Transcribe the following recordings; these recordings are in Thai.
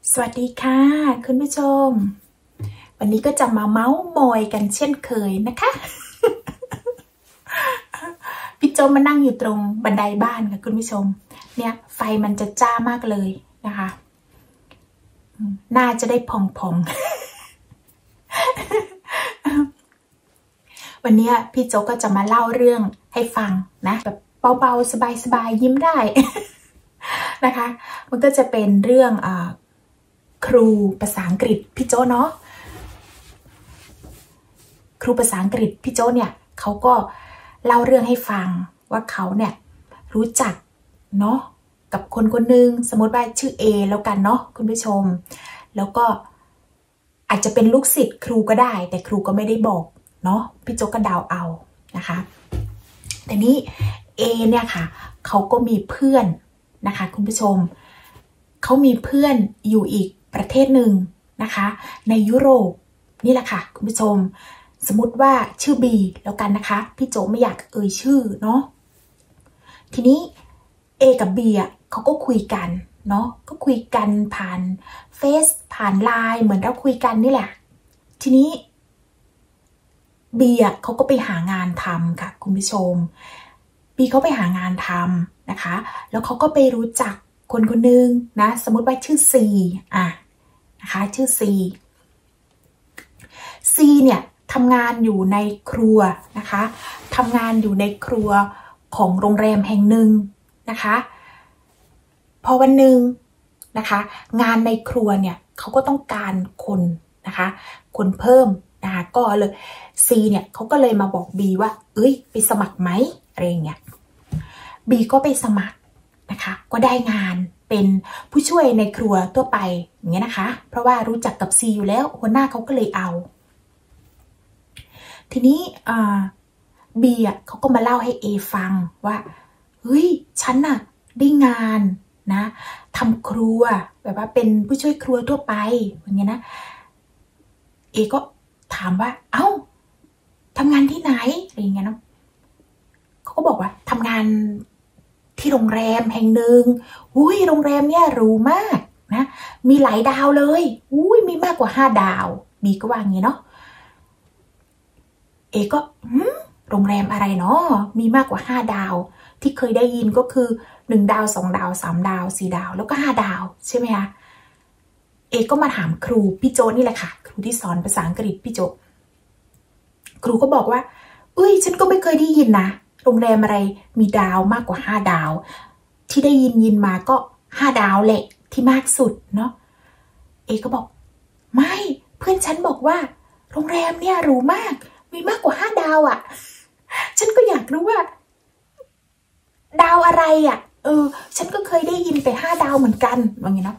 สวัสดีค่ะคุณผู้ชมวันนี้ก็จะมาเม้าท์มอยกันเช่นเคยนะคะพี่โจมานั่งอยู่ตรงบันไดบ้านค่ะคุณผู้ชมเนี่ยไฟมันจะจ้ามากเลยนะคะน่าจะได้พองๆวันนี้พี่โจก็จะมาเล่าเรื่องให้ฟังนะแบบเบาๆสบายๆยิ้มได้นะคะมันก็จะเป็นเรื่องครูภาษาอังกฤษพี่โจเนาะครูภาษาอังกฤษพี่โจเนี่ยเขาก็เล่าเรื่องให้ฟังว่าเขาเนี่ยรู้จักเนาะกับคนคนหนึ่งสมมติว่าชื่อ A แล้วกันเนาะคุณผู้ชมแล้วก็อาจจะเป็นลูกศิษย์ครูก็ได้แต่ครูก็ไม่ได้บอกเนาะพี่โจก็เดาเอานะคะแต่นี้ A เนี่ยค่ะเขาก็มีเพื่อนนะคะคุณผู้ชมเขามีเพื่อนอยู่อีกประเทศหนึ่งนะคะในยุโรปนี่แหละค่ะคุณผู้ชมสมมติว่าชื่อ B แล้วกันนะคะพี่โจไม่อยากเอ่ยชื่อเนาะทีนี้ A กับ B อ่ะเขาก็คุยกันเนาะก็คุยกันผ่านเฟซผ่านไลน์เหมือนเราคุยกันนี่แหละทีนี้ B อ่ะเขาก็ไปหางานทำค่ะคุณผู้ชม B เขาไปหางานทำนะคะแล้วเขาก็ไปรู้จักคนคนหนึ่งนะสมมติว่าชื่อ C นะคะชื่อ C เนี่ยทำงานอยู่ในครัวนะคะทำงานอยู่ในครัวของโรงแรมแห่งหนึ่งนะคะพอวันหนึ่งนะคะงานในครัวเนี่ยเขาก็ต้องการคนนะคะคนเพิ่มนะคะก็เลย C เนี่ยเขาก็เลยมาบอก B ว่าเอ้ยไปสมัครไหมอะไรอย่างเงี้ย B ก็ไปสมัครนะคะก็ได้งานเป็นผู้ช่วยในครัวทั่วไปอย่างเงี้ยนะคะเพราะว่ารู้จักกับ C อยู่แล้วหัวหน้าเขาก็เลยเอาทีนี้B อ่ะเขาก็มาเล่าให้ A ฟังว่าเฮ้ยฉันน่ะได้งานนะทำครัวแบบว่าเป็นผู้ช่วยครัวทั่วไปอย่างเงี้ยนะ A ก็ถามว่าเอ้าทำงานที่ไหนอะไรอย่างเงี้ยเนาะเขาก็บอกว่าทำงานที่โรงแรมแห่งหนึ่งอุ้ยโรงแรมเนี่ยหรูมากนะมีหลายดาวเลยอุ้ยมีมากกว่า5 ดาว B ก็ว่างี้เนาะเอก็โรงแรมอะไรเนาะมีมากกว่า5 ดาวที่เคยได้ยินก็คือ1 ดาว2 ดาว3 ดาว4 ดาวแล้วก็5 ดาวใช่ไหมคะเอก็มาถามครูพี่โจนี่แหละค่ะครูที่สอนภาษาอังกฤษพี่โจครูก็บอกว่าฉันก็ไม่เคยได้ยินนะโรงแรมอะไรมีดาวมากกว่า5 ดาวที่ได้ยินมาก็5 ดาวแหละที่มากสุดเนาะเอก็บอกไม่เพื่อนฉันบอกว่าโรงแรมเนี่ยหรูมากมีมากกว่า5 ดาวอ่ะฉันก็อยากรู้ว่าดาวอะไรอ่ะฉันก็เคยได้ยินแต่5 ดาวเหมือนกันว่างี้เนาะ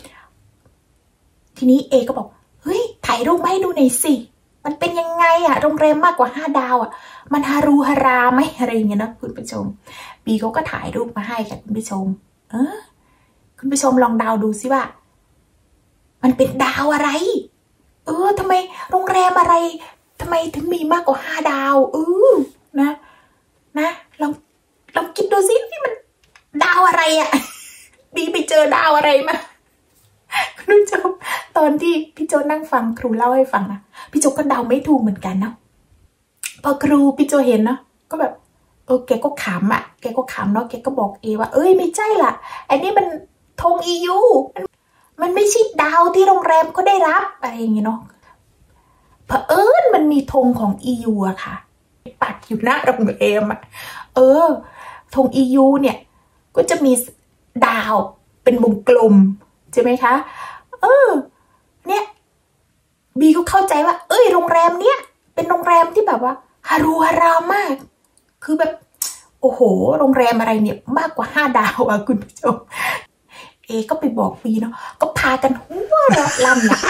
ทีนี้เอก็บอกเฮ้ยถ่ายรูปมาให้ดูหน่อยสิมันเป็นยังไงอ่ะโรงแรมมากกว่า5 ดาวอ่ะมันฮารูฮาราไหมอะไรอย่างเงี้ยนะคุณผู้ชมบีเขาก็ถ่ายรูปมาให้ค่ะคุณผู้ชมคุณผู้ชมลองเดาดูสิว่ามันเป็นดาวอะไรทำไมโรงแรมอะไรทำไมถึงมีมากกว่า5 ดาวนะลองคิดดูสิที่มันดาวอะไรอ่ะบีไปเจอดาวอะไรมาคุณผู้ชมตอนที่พี่โจนั่งฟังครูเล่าให้ฟังนะพี่โจก็เดาไม่ถูกเหมือนกันเนาะพอครูพี่โจเห็นเนาะก็แบบแกก็ขำอ่ะแกก็ขำเนาะแกก็บอกเอว่าไม่ใช่ล่ะอันนี้มันธง EU มันไม่ใช่ดาวที่โรงแรมก็ได้รับอะไรอย่างเงี้ยเนาะเผอิญมันมีธงของ EU อะค่ะปักอยู่หน้าโรงแรมอะธง EU เนี่ยก็จะมีดาวเป็นวงกลมใช่ไหมคะเนี่ยบีก็เข้าใจว่าโรงแรมเนี้ยเป็นโรงแรมที่แบบว่าฮารูฮารามากคือแบบโอ้โหโรงแรมอะไรเนี่ยมากกว่า5 ดาวอ่ะคุณผู้ชมเอก็ไปบอกบีเนาะก็พากันหัวเราะล่ำนะ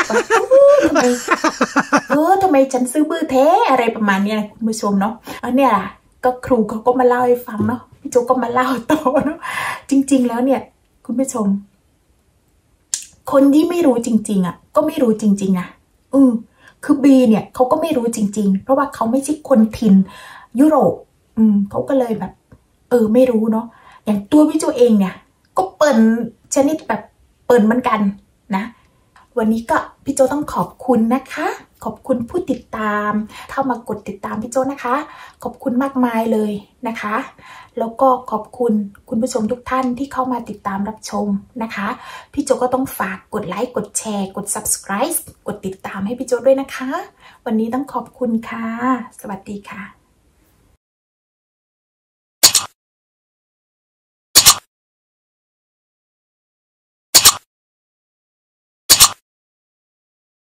ทำไมฉันซื้อบื้อแท้อะไรประมาณนี้นะคุณผู้ชมเนาะเนี่ยล่ะก็ครูเขาก็มาเล่าให้ฟังเนาะพี่โจก็มาเล่าต่อเนาะจริงๆแล้วเนี่ยคุณผู้ชมคนที่ไม่รู้จริงๆอ่ะก็ไม่รู้จริงๆนะคือบีเนี่ยเขาก็ไม่รู้จริงๆเพราะว่าเขาไม่ใช่คนถิ่นยุโรปเขาก็เลยแบบไม่รู้เนาะอย่างตัวพี่โจเองเนี่ยก็เปิดชนิดแบบเปิดเหมือนกันนะวันนี้ก็พี่โจต้องขอบคุณนะคะขอบคุณผู้ติดตามเข้ามากดติดตามพี่โจนะคะขอบคุณมากมายเลยนะคะแล้วก็ขอบคุณคุณผู้ชมทุกท่านที่เข้ามาติดตามรับชมนะคะพี่โจก็ต้องฝากกดไลค์กดแชร์กด subscribe กดติดตามให้พี่โจด้วยนะคะวันนี้ต้องขอบคุณค่ะสวัสดีค่ะ